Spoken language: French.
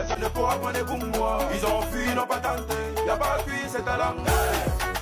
personne ne pourra prendre comme moi. Ils ont fui, ils n'ont pas tenté, y'a pas de cuit, c'est à l'anglais.